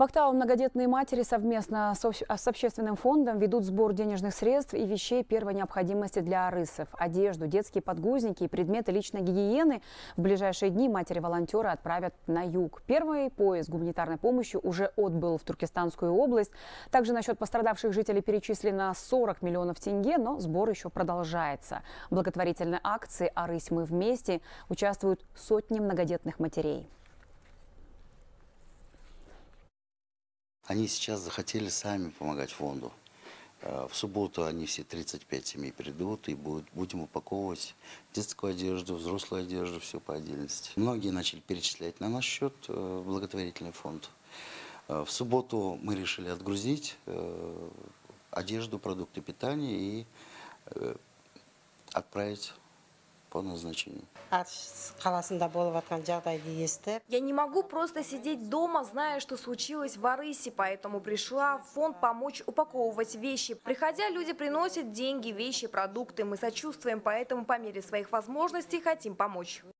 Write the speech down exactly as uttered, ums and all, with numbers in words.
В Актау многодетные матери совместно с общественным фондом ведут сбор денежных средств и вещей первой необходимости для арысов. Одежду, детские подгузники и предметы личной гигиены в ближайшие дни матери-волонтеры отправят на юг. Первый поезд гуманитарной помощи уже отбыл в Туркестанскую область. Также на счет пострадавших жителей перечислено сорок миллионов тенге, но сбор еще продолжается. В благотворительной акции «Арысь, мы вместе» участвуют сотни многодетных матерей. Они сейчас захотели сами помогать фонду. В субботу они все тридцать пять семей придут и будут, будем упаковывать детскую одежду, взрослую одежду, все по отдельности. Многие начали перечислять на наш счет в благотворительный фонд. В субботу мы решили отгрузить одежду, продукты питания и отправить по назначению. Я не могу просто сидеть дома, зная, что случилось в Арысе, поэтому пришла в фонд помочь упаковывать вещи. Приходя, люди приносят деньги, вещи, продукты. Мы сочувствуем, поэтому по мере своих возможностей хотим помочь.